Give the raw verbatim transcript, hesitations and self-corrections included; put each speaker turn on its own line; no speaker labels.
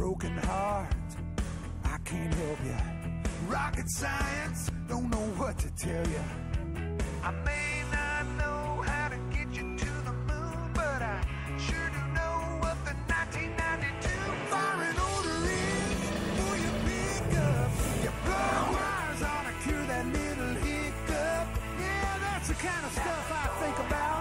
broken heart, I can't help you. Rocket science, don't know what to tell you. I may not know how to get you to the moon, but I sure do know what the nineteen ninety-two foreign order is. Will you pick up your blood wires on to cure that little hiccup? Yeah, that's the kind of stuff I think about